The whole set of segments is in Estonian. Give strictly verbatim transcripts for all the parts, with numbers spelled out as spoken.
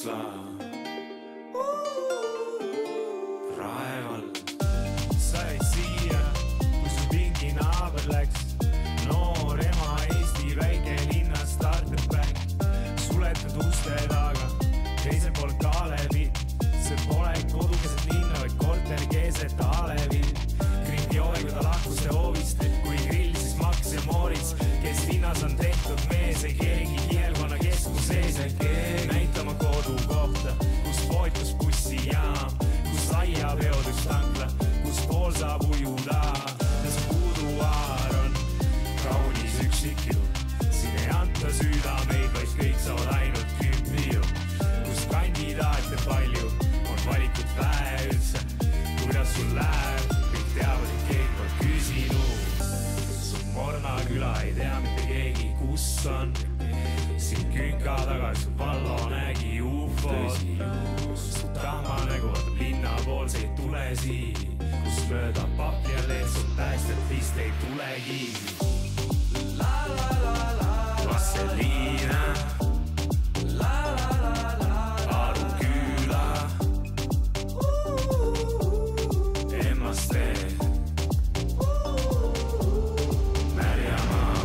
Rapla Raeval. Sa jäid siia, kui su pingi naaber läks. Noor ema Eesti väike linna starterback. Suletud uste taga, teisel pool Kalevi. See pole kodu keset linna, vaid korter keset Alevi. Grind jooi, kui ta lahkus see hoovist, kui grill siis Max ja Moritz, kes linnas on tehtud mees, ei keegi kihelkonna keskus sees. Näitama kodu kohta, kus poetus bussijaam, kus laia peodüks tankla, kus pool saab ujuda. Ja see puuduaar on kaunis üksikilu, siin ei anta süüdameid, vaid kõik saavad ainult kümpilu. Kus kandidaate palju, on valikut vähe üldse, kuidas sul läheb, kõik teavad, et keegi pole küsinud. Su Morna küla ei tea mitte keegi, kus on. Siin künka taga su Vallo nägi ufod. Su tamma nägu vaatab linnapoolseid tulesi, kus mööda pappi ja leetsud päästjad vist ei tulegi. Vasseliina Aru küla Emmaste Märjamaa.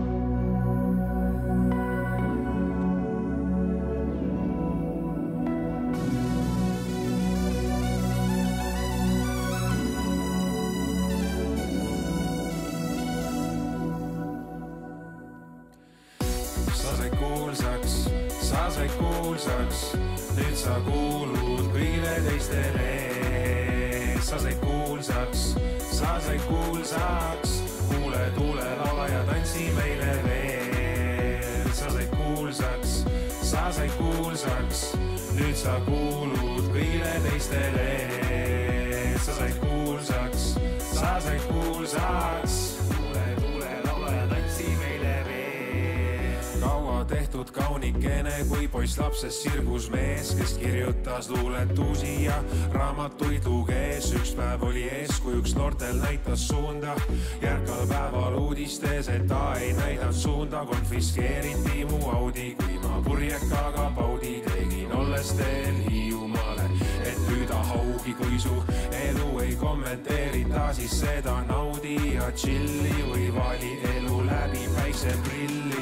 Sa sai kuulsaks, sa sai kuulsaks, nüüd sa kuulud kõigile teistele. Sa sai kuulsaks, sa sai kuulsaks, kuule tuule lava ja tantsi meile veel. Sa sai kuulsaks, sa sai kuulsaks, nüüd sa kuulud kõigile teistele. Sa sai kuulsaks, sa sai kuulsaks, kuule tuule lava ja tantsi meile veel. Kaua tehtud kaunikene kui poiss lapsest sirgusmees, kes kirjutas luuletusi ja raamatuid luges. Üks päev oli eeskujuks noortel, näitas suunda. Järkal päeval uudistes, et ta ei näidanud suunda. Konfiskeeriti mu Audi, kui ma purjekaga paudi tegin, olles teel Hiiumaale, et püüda haugi. Kui su elu ei kommenteerita, siis seda naudi ja chilli või vali elu läbi päikseprilli.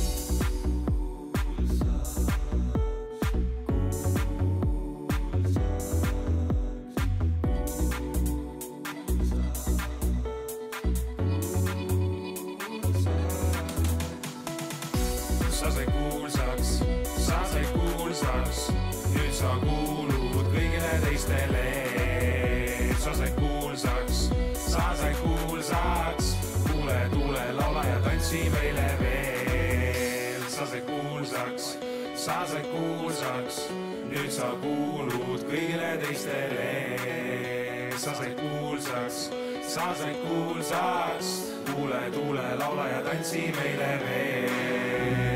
Sa sai kuulsaks, sa sai kuulsaks, nüüd sa kuulud kõigile teistele. Sa sai kuulsaks, sa sai kuulsaks, kuule tuule laula ja tantsi meile veel. Sa sai kuulsaks, sa sai kuulsaks, nüüd sa kuulud kõigile teistele. Sa sai kuulsaks, sa sai kuulsaks, kuule tuule laula ja tantsi meile veel.